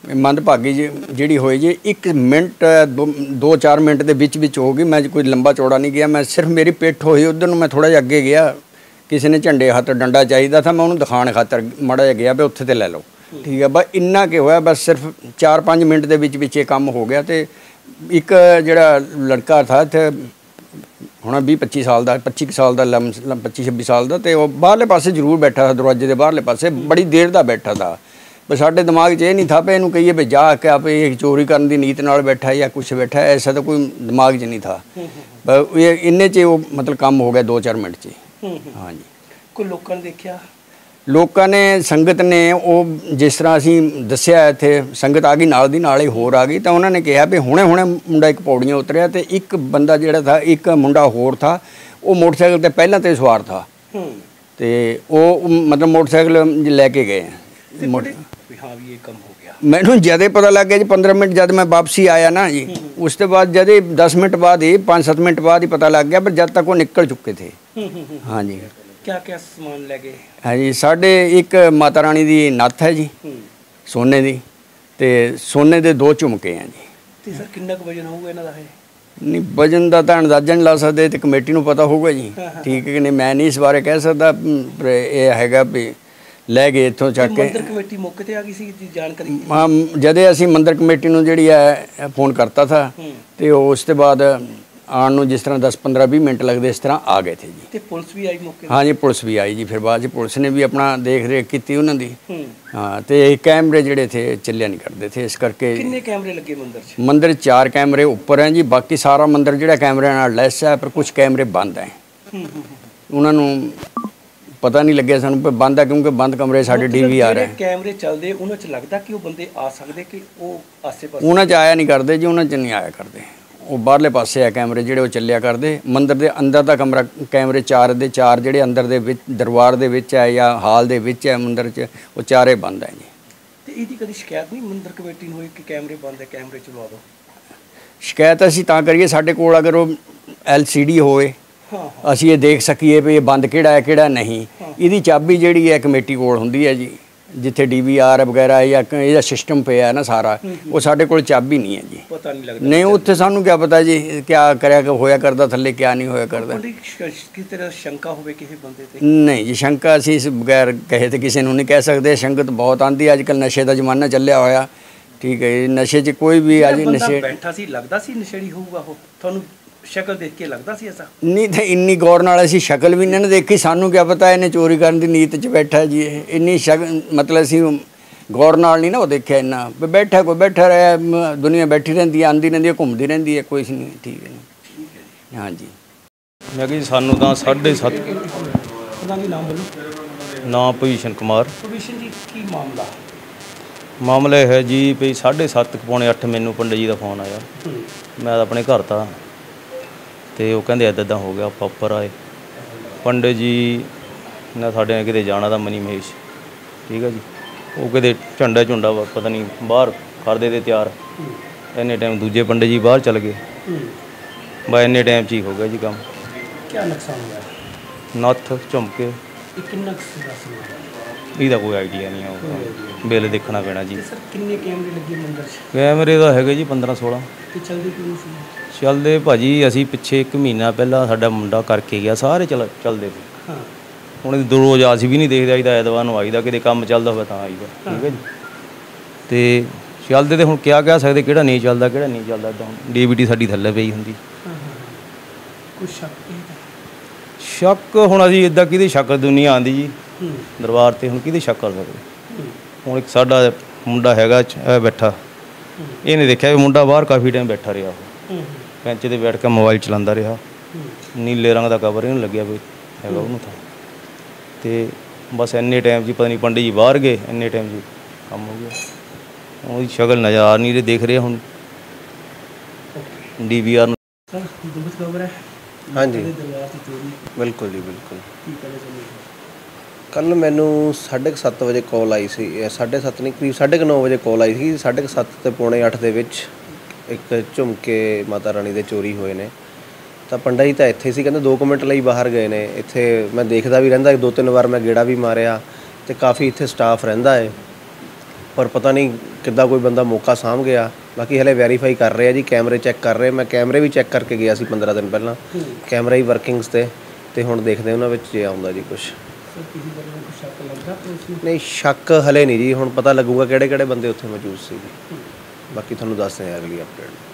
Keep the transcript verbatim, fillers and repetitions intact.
ਮੰਦਭਾਗੀ ਜੀ ਜਿਹੜੀ ਹੋਈ ਜੀ ਇੱਕ ਮਿੰਟ ਦੋ ਦੋ ਚਾਰ ਮਿੰਟ ਦੇ ਵਿੱਚ ਵਿੱਚ ਹੋ ਗਈ। ਮੈਂ ਕੋਈ ਲੰਬਾ ਚੌੜਾ ਨਹੀਂ ਗਿਆ, ਮੈਂ ਸਿਰਫ ਮੇਰੀ ਪਿੱਠ ਹੋਈ ਉੱਧਰ ਨੂੰ, ਮੈਂ ਥੋੜ੍ਹਾ ਜਿਹਾ ਅੱਗੇ ਗਿਆ, ਕਿਸੇ ਨੇ ਝੰਡੇ ਹੱਥ ਡੰਡਾ ਚਾਹੀਦਾ था, मैं ਉਹਨੂੰ ਦਿਖਾਉਣ ਖਾਤਰ ਮਾੜਾ ਜਿਹਾ ਗਿਆ ਵੀ ਉੱਥੇ ਤੇ ਲੈ ਲਓ, ਠੀਕ ਹੈ। ਬਸ ਇੰਨਾ ਕਿ ਹੋਇਆ, ਬਸ ਸਿਰਫ ਚਾਰ ਪੰਜ ਮਿੰਟ ਦੇ ਵਿੱਚ ਵਿੱਚ ਇਹ ਕੰਮ ਹੋ ਗਿਆ। ਅਤੇ ਇੱਕ ਜਿਹੜਾ ਲੜਕਾ ਥਾ ਇੱਥੇ ਹੁਣ ਵੀਹ ਪੱਚੀ ਸਾਲ ਦਾ, ਪੱਚੀ ਕੁ ਸਾਲ ਦਾ, ਲਮ ਪੱਚੀ ਛੱਬੀ ਸਾਲ ਦਾ, ਅਤੇ ਉਹ ਬਾਹਰਲੇ ਪਾਸੇ ਜ਼ਰੂਰ ਬੈਠਾ था, ਦਰਵਾਜ਼ੇ ਦੇ ਬਾਹਰਲੇ ਪਾਸੇ ਬੜੀ ਦੇਰ ਦਾ ਬੈਠਾ था। ਪਰ ਸਾਡੇ ਦਿਮਾਗ 'ਚ ਇਹ ਨਹੀਂ ਥਾ ਵੀ ਇਹਨੂੰ ਕਹੀਏ ਵੀ ਜਾ ਕੇ ਆਪ ਇਹ ਚੋਰੀ ਕਰਨ ਦੀ ਨੀਤ ਨਾਲ ਬੈਠਾ ਜਾਂ ਕੁਛ ਬੈਠਾ, ਐਸਾ ਤਾਂ ਕੋਈ ਦਿਮਾਗ 'ਚ ਨਹੀਂ ਥਾ। ਪਰ ਇਹ ਇੰਨੇ 'ਚ ਉਹ ਮਤਲਬ ਕੰਮ ਹੋ ਗਿਆ ਦੋ ਚਾਰ ਮਿੰਟ 'ਚ। ਹਾਂਜੀ। ਕੋਈ ਲੋਕਾਂ ਨੇ ਦੇਖਿਆ? ਲੋਕਾਂ ਨੇ ਸੰਗਤ ਨੇ ਉਹ ਜਿਸ ਤਰ੍ਹਾਂ ਅਸੀਂ ਦੱਸਿਆ ਇੱਥੇ ਸੰਗਤ ਆ ਗਈ ਨਾਲ ਦੀ ਨਾਲ ਹੀ ਹੋਰ ਆ ਗਈ, ਤਾਂ ਉਹਨਾਂ ਨੇ ਕਿਹਾ ਵੀ ਹੁਣੇ ਹੁਣੇ ਮੁੰਡਾ ਇੱਕ ਪੌੜੀਆਂ ਉਤਰਿਆ ਅਤੇ ਇੱਕ ਬੰਦਾ ਜਿਹੜਾ ਥਾ ਇੱਕ ਮੁੰਡਾ ਹੋਰ ਥਾ, ਉਹ ਮੋਟਰਸਾਈਕਲ 'ਤੇ ਪਹਿਲਾਂ 'ਤੇ ਸਵਾਰ ਥਾ, ਅਤੇ ਉਹ ਮਤਲਬ ਮੋਟਰਸਾਈਕਲ ਲੈ ਕੇ ਗਏ। ਹਾਂ ਵੀ ਇਹ ਕੰਮ ਹੋ ਗਿਆ। ਮੈਨੂੰ ਜਦ ਇਹ ਪਤਾ ਲੱਗ ਗਿਆ ਜੀ ਪੰਦਰਾਂ ਮਿੰਟ ਜਦ ਮੈਂ ਵਾਪਸੀ ਆਇਆ ਨਾ ਜੀ, ਉਸ ਤੋਂ ਬਾਅਦ ਜਦ ਇਹ ਦਸ ਮਿੰਟ ਬਾਅਦ ਹੀ ਪੰਜ ਸੱਤ ਮਿੰਟ ਬਾਅਦ ਹੀ ਪਤਾ ਲੱਗ ਗਿਆ, ਪਰ ਜਦ ਤੱਕ ਉਹ ਨਿਕਲ ਚੁੱਕੇ थे। हाँ जी। क्या क्या समान ले गए? हाँ जी, साढ़े एक माता रानी दी नत्थ है जी सोने दी, ते सोने दे दो झुमके हैं जी। ते सर कितना क वजन होगा इन्हां दा? नहीं वजन का तो अंदाजा नहीं ला सकते, तो कमेटी नूं पता होगा जी, ठीक है कि नहीं, मैं नहीं इस बारे कह सकता। ये हैगा भी ਲੈ ਗਏ ਇੱਥੋਂ ਚੱਕ ਕੇ। ਮੰਦਰ ਕਮੇਟੀ ਮੌਕੇ 'ਤੇ ਆ ਗਈ ਸੀ ਜਾਣਕਾਰੀ? ਹਾਂ, ਜਦੇ ਅਸੀਂ ਮੰਦਰ ਕਮੇਟੀ ਨੂੰ ਜਿਹੜੀ ਹੈ ਫੋਨ ਕਰਤਾ ਥਾ, ਅਤੇ ਉਸ ਤੋਂ ਬਾਅਦ ਆਉਣ ਨੂੰ ਜਿਸ ਤਰ੍ਹਾਂ ਦਸ ਪੰਦਰਾਂ ਵੀਹ ਮਿੰਟ ਲੱਗਦੇ ਇਸ ਤਰ੍ਹਾਂ ਆ ਗਏ ਥੇ ਜੀ। ਅਤੇ ਪੁਲਿਸ ਵੀ ਆਈ ਮੌਕੇ 'ਤੇ? ਹਾਂ ਜੀ, ਪੁਲਿਸ ਵੀ ਆਈ ਜੀ, ਫਿਰ ਬਾਅਦ 'ਚ ਪੁਲਿਸ ਨੇ ਵੀ ਆਪਣਾ ਦੇਖ ਰੇਖ ਕੀਤੀ ਉਹਨਾਂ ਦੀ। ਹਾਂ, ਅਤੇ ਕੈਮਰੇ ਜਿਹੜੇ ਥੇ ਚੱਲਿਆ ਨਹੀਂ ਕਰਦੇ ਥੇ, ਇਸ ਕਰਕੇ। ਕਿੰਨੇ ਕੈਮਰੇ ਲੱਗੇ ਮੰਦਰ 'ਚ? ਮੰਦਰ ਚਾਰ ਕੈਮਰੇ ਉੱਪਰ ਹੈ ਜੀ, ਬਾਕੀ ਸਾਰਾ ਮੰਦਰ ਜਿਹੜਾ ਕੈਮਰਿਆਂ ਨਾਲ ਲੈਸ ਹੈ, ਪਰ ਕੁਛ ਕੈਮਰੇ ਬੰਦ ਹੈ। ਉਹਨਾਂ ਨੂੰ ਪਤਾ ਨਹੀਂ ਲੱਗਿਆ ਸਾਨੂੰ ਬੰਦ ਆ, ਕਿਉਂਕਿ ਬੰਦ ਕਮਰੇ ਸਾਡੇ ਡੀ ਵੀ ਆ ਰਹੇ ਕੈਮਰੇ ਚੱਲਦੇ, ਉਹਨਾਂ 'ਚ ਲੱਗਦਾ ਕਿ ਉਹ ਬੰਦੇ ਆ ਸਕਦੇ ਕਿ ਉਹ ਆਸੇ ਪਾਸੇ? ਉਹਨਾਂ 'ਚ ਆਇਆ ਨਹੀਂ ਕਰਦੇ ਜੀ, ਉਹਨਾਂ 'ਚ ਨਹੀਂ ਆਇਆ ਕਰਦੇ, ਉਹ ਬਾਹਰਲੇ ਪਾਸੇ ਆ ਕੈਮਰੇ ਜਿਹੜੇ ਉਹ ਚੱਲਿਆ ਕਰਦੇ। ਮੰਦਰ ਦੇ ਅੰਦਰ ਦਾ ਕਮਰਾ ਕੈਮਰੇ ਚਾਰ ਦੇ ਚਾਰ ਜਿਹੜੇ ਅੰਦਰ ਦੇ ਵਿੱਚ ਦਰਬਾਰ ਦੇ ਵਿੱਚ ਹੈ ਜਾਂ ਹਾਲ ਦੇ ਵਿੱਚ ਹੈ ਮੰਦਰ 'ਚ, ਉਹ ਚਾਰੇ ਬੰਦ ਹੈ ਜੀ। ਅਤੇ ਇਹਦੀ ਕਦੀ ਸ਼ਿਕਾਇਤ ਨਹੀਂ ਮੰਦਰ ਕਮੇਟੀ ਨੂੰ ਹੋਈ ਕਿ ਕੈਮਰੇ ਬੰਦ ਹੈ, ਕੈਮਰੇ ਚਲਵਾ ਦਿਓ? ਸ਼ਿਕਾਇਤ ਅਸੀਂ ਤਾਂ ਕਰੀਏ ਸਾਡੇ ਕੋਲ ਅਗਰ ਉਹ ਐਲ ਸੀ ਡੀ ਹੋਵੇ, ਅਸੀਂ ਇਹ ਦੇਖ ਸਕੀਏ ਵੀ ਇਹ ਬੰਦ ਕਿਹੜਾ ਹੈ ਕਿਹੜਾ ਨਹੀਂ। ਇਹਦੀ ਚਾਬੀ ਜਿਹੜੀ ਹੈ ਕਮੇਟੀ ਕੋਲ ਹੁੰਦੀ ਹੈ ਜੀ, ਜਿੱਥੇ ਡੀ ਵੀ ਆਰ ਵਗੈਰਾ ਜਾਂ ਇਹਦਾ ਸਿਸਟਮ ਪਿਆ ਨਾ ਸਾਰਾ, ਉਹ ਸਾਡੇ ਕੋਲ ਚਾਬੀ ਨਹੀਂ ਹੈ ਜੀ। ਪਤਾ ਨਹੀਂ ਲੱਗਦਾ? ਨਹੀਂ, ਉੱਥੇ ਸਾਨੂੰ ਕਿਆ ਪਤਾ ਜੀ ਕਿਆ ਕਰਿਆ ਹੋਇਆ ਕਰਦਾ ਥੱਲੇ, ਕਿਆ ਨਹੀਂ ਹੋਇਆ ਕਰਦਾ। ਕਿਸੇ ਤਰ੍ਹਾਂ ਸ਼ੰਕਾ ਹੋਵੇ ਕਿਸੇ ਬੰਦੇ 'ਤੇ? ਨਹੀਂ ਜੀ, ਸ਼ੰਕਾ ਅਸੀਂ ਇਸ ਬਗੈਰ ਕਹੇ ਤਾਂ ਕਿਸੇ ਨੂੰ ਨਹੀਂ ਕਹਿ ਸਕਦੇ। ਸੰਗਤ ਬਹੁਤ ਆਉਂਦੀ ਅੱਜ ਕੱਲ੍ਹ, ਨਸ਼ੇ ਦਾ ਜ਼ਮਾਨਾ ਚੱਲਿਆ ਹੋਇਆ, ਠੀਕ ਹੈ। ਨਸ਼ੇ 'ਚ ਕੋਈ ਵੀ ਅੱਜ ਨਸ਼ੇ ਬੈਠਾ ਸੀ ਲੱਗਦਾ ਸੀ ਨਸ਼ੇੜੀ ਹੋਊਗਾ ਉਹ, ਤੁਹਾਨੂੰ ਸ਼ਕਲ ਦੇਖ ਕੇ ਲੱਗਦਾ ਸੀ ਐਸਾ? ਨਹੀਂ, ਤਾਂ ਇੰਨੀ ਗੌਰ ਨਾਲ ਅਸੀਂ ਸ਼ਕਲ ਵੀ ਨਹੀਂ ਨਾ ਦੇਖੀ, ਸਾਨੂੰ ਕਿਆ ਪਤਾ ਇਹਨੇ ਚੋਰੀ ਕਰਨ ਦੀ ਨੀਤ 'ਚ ਬੈਠਾ ਜੀ। ਇਹ ਇੰਨੀ ਸ਼ਕਲ ਮਤਲਬ ਅਸੀਂ ਗੌਰ ਨਾਲ ਨਹੀਂ ਨਾ ਉਹ ਦੇਖਿਆ ਇੰਨਾ, ਵੀ ਬੈਠਾ ਕੋਈ ਬੈਠਾ ਰਿਹਾ, ਦੁਨੀਆ ਬੈਠੀ ਰਹਿੰਦੀ ਹੈ, ਆਉਂਦੀ ਰਹਿੰਦੀ ਹੈ, ਘੁੰਮਦੀ ਰਹਿੰਦੀ ਹੈ, ਕੁਛ ਨਹੀਂ। ਠੀਕ ਹੈ ਜੀ। ਹਾਂਜੀ। ਮੈਂ ਕਿਹਾ ਜੀ ਸਾਨੂੰ ਤਾਂ ਸਾਢੇ ਸੱਤ। ਉਹਦਾ ਵੀ ਨਾਮ ਬੋਲੋ। ਨਾਮ ਭਵੀਸ਼ਨ ਕੁਮਾਰ। ਭਵੀਸ਼ਨ ਜੀ, ਕੀ ਮਾਮਲਾ? ਮਾਮਲਾ ਇਹ ਹੈ ਜੀ ਵੀ ਸਾਢੇ ਸੱਤ ਪੌਣੇ ਅੱਠ ਮੈਨੂੰ ਪੰਡਿਤ ਜੀ ਦਾ ਫੋਨ ਆਇਆ। ਮੈਂ ਤਾਂ ਆਪਣੇ ਘਰ ਤਾਂ, ਅਤੇ ਉਹ ਕਹਿੰਦੇ ਇੱਦਾਂ ਇੱਦਾਂ ਹੋ ਗਿਆ। ਆਪਾਂ ਉੱਪਰ ਆਏ, ਪੰਡਿਤ ਜੀ ਨੇ ਸਾਡੇ ਨੇ ਕਿਤੇ ਜਾਣਾ ਤਾਂ ਮਨੀ ਮਹੇਸ਼, ਠੀਕ ਹੈ ਜੀ। ਉਹ ਕਿਤੇ ਝੰਡਾ ਝੁੰਡਾ ਪਤਾ ਨਹੀਂ ਬਾਹਰ ਕਰਦੇ ਤੇ ਤਿਆਰ, ਇੰਨੇ ਟਾਈਮ ਦੂਜੇ ਪੰਡਿਤ ਜੀ ਬਾਹਰ ਚਲ ਗਏ। ਬਸ ਇੰਨੇ ਟਾਈਮ 'ਚ ਹੀ ਹੋ ਗਿਆ ਜੀ ਕੰਮ। ਕਿਆ ਨੁਕਸਾਨ ਹੋਇਆ? ਨੱਥ ਝੁਮਕੇ। ਕਿੰਨਾ ਇਹਦਾ ਕੋਈ ਆਈਡੀਆ ਨਹੀਂ ਆਊਗਾ, ਬਿੱਲ ਦੇਖਣਾ ਪੈਣਾ ਜੀ। ਸਰ ਕਿੰਨੇ ਕੈਮਰੇ ਲੱਗੇ ਮੰਦਰ 'ਚ? ਕੈਮਰੇ ਦਾ ਹੈਗੇ ਜੀ ਪੰਦਰਾਂ ਸੋਲਾਂ। ਅਤੇ ਚੱਲਦੇ ਕਿਉਂ ਸੀ? ਚੱਲਦੇ ਭਾਜੀ ਅਸੀਂ ਪਿੱਛੇ ਇੱਕ ਮਹੀਨਾ ਪਹਿਲਾਂ ਸਾਡਾ ਮੁੰਡਾ ਕਰਕੇ ਗਿਆ, ਸਾਰੇ ਚੱਲ ਚੱਲਦੇ ਸੀ। ਹੁਣ ਦੋ ਰੋਜ਼ ਅਸੀਂ ਵੀ ਨਹੀਂ ਦੇਖਦੇ, ਆਈਦਾ ਐਤਵਾਰ ਨੂੰ ਆਈਦਾ, ਕਿਤੇ ਕੰਮ ਚੱਲਦਾ ਹੋਵੇ ਤਾਂ ਆਈਦਾ, ਠੀਕ ਹੈ ਜੀ। ਅਤੇ ਚੱਲਦੇ ਤਾਂ ਹੁਣ ਕਿਆ ਕਹਿ ਸਕਦੇ ਕਿਹੜਾ ਨਹੀਂ ਚੱਲਦਾ ਕਿਹੜਾ ਨਹੀਂ ਚੱਲਦਾ। ਇੱਦਾਂ ਹੁਣ ਡੀ ਵੀ ਡੀ ਸਾਡੀ ਥੱਲੇ ਪਈ ਹੁੰਦੀ। ਕੋਈ ਸ਼ੱਕ? ਸ਼ੱਕ ਹੁਣ ਅਸੀਂ ਇੱਦਾਂ ਕਿਹਦੇ ਸ਼ੱਕ ਦੁਨੀਆ ਆਉਂਦੀ ਜੀ ਦਰਬਾਰ 'ਤੇ, ਹੁਣ ਕਿਹਦੇ ਸ਼ੱਕ ਕਰ ਸਕਦੇ? ਹੁਣ ਇੱਕ ਸਾਡਾ ਮੁੰਡਾ ਹੈਗਾ ਬੈਠਾ, ਇਹਨੇ ਦੇਖਿਆ ਵੀ ਮੁੰਡਾ ਬਾਹਰ ਕਾਫੀ ਟਾਈਮ ਬੈਠਾ ਰਿਹਾ, ਬੈਂਚ 'ਤੇ ਬੈਠ ਕੇ ਮੋਬਾਈਲ ਚਲਾਉਂਦਾ ਰਿਹਾ, ਨੀਲੇ ਰੰਗ ਦਾ ਕਵਰ ਇਹਨੂੰ ਲੱਗਿਆ ਵੀ ਹੈਗਾ ਉਹਨੂੰ ਤਾਂ। ਅਤੇ ਬਸ ਇੰਨੇ ਟਾਈਮ 'ਚ ਪਤਾ ਨਹੀਂ ਪੰਡਿਤ ਜੀ ਬਾਹਰ ਗਏ, ਇੰਨੇ ਟਾਈਮ 'ਚ ਕੰਮ ਹੋ ਗਿਆ। ਉਹਦੀ ਸ਼ਕਲ ਨਜ਼ਰ ਆ ਨਹੀਂ ਰਹੀ, ਦੇਖ ਰਹੇ ਹੁਣ ਡੀ ਵੀ ਆਰ ਨੂੰ। ਖਬਰ ਹੈ? ਹਾਂਜੀ ਬਿਲਕੁਲ ਜੀ ਬਿਲਕੁਲ। ਕੱਲ੍ਹ ਮੈਨੂੰ ਸਾਢੇ ਕੁ ਸੱਤ ਵਜੇ ਕਾਲ ਆਈ ਸੀ, ਸਾਢੇ ਸੱਤ ਨਹੀਂ ਕਰੀਬ ਸਾਢੇ ਕੁ ਨੌ ਵਜੇ ਕਾਲ ਆਈ ਸੀ। ਸਾਢੇ ਕੁ ਸੱਤ ਅਤੇ ਪੌਣੇ ਅੱਠ ਦੇ ਵਿੱਚ ਇੱਕ ਝੁਮਕੇ ਮਾਤਾ ਰਾਣੀ ਦੇ ਚੋਰੀ ਹੋਏ ਨੇ। ਤਾਂ ਪੰਡਿਤ ਜੀ ਤਾਂ ਇੱਥੇ ਸੀ, ਕਹਿੰਦੇ ਦੋ ਕੁ ਮਿੰਟ ਲਈ ਬਾਹਰ ਗਏ ਨੇ। ਇੱਥੇ ਮੈਂ ਦੇਖਦਾ ਵੀ ਰਹਿੰਦਾ, ਦੋ ਤਿੰਨ ਵਾਰ ਮੈਂ ਗੇੜਾ ਵੀ ਮਾਰਿਆ, ਅਤੇ ਕਾਫੀ ਇੱਥੇ ਸਟਾਫ ਰਹਿੰਦਾ ਹੈ। ਪਰ ਪਤਾ ਨਹੀਂ ਕਿੱਦਾਂ ਕੋਈ ਬੰਦਾ ਮੌਕਾ ਸਾਂਭ ਗਿਆ। ਬਾਕੀ ਹਲੇ ਵੈਰੀਫਾਈ ਕਰ ਰਹੇ ਆ ਜੀ, ਕੈਮਰੇ ਚੈੱਕ ਕਰ ਰਹੇ। ਮੈਂ ਕੈਮਰੇ ਵੀ ਚੈੱਕ ਕਰਕੇ ਗਿਆ ਸੀ ਪੰਦਰਾਂ ਦਿਨ ਪਹਿਲਾਂ, ਕੈਮਰਾ ਹੀ ਵਰਕਿੰਗਸ ਤੇ ਤੇ ਹੁਣ ਦੇਖਦੇ ਉਹਨਾਂ ਵਿੱਚ ਜੇ ਆਉਂਦਾ ਜੀ ਕੁਛ। ਨਹੀਂ ਸ਼ੱਕ ਹਲੇ ਨਹੀਂ ਜੀ, ਹੁਣ ਪਤਾ ਲੱਗੂਗਾ ਕਿਹੜੇ ਕਿਹੜੇ ਬੰਦੇ ਉੱਥੇ ਮੌਜੂਦ ਸੀ ਜੀ। ਬਾਕੀ ਤੁਹਾਨੂੰ ਦੱਸਦੇ ਹਾਂ ਅਗਲੀ ਅਪਡੇਟ।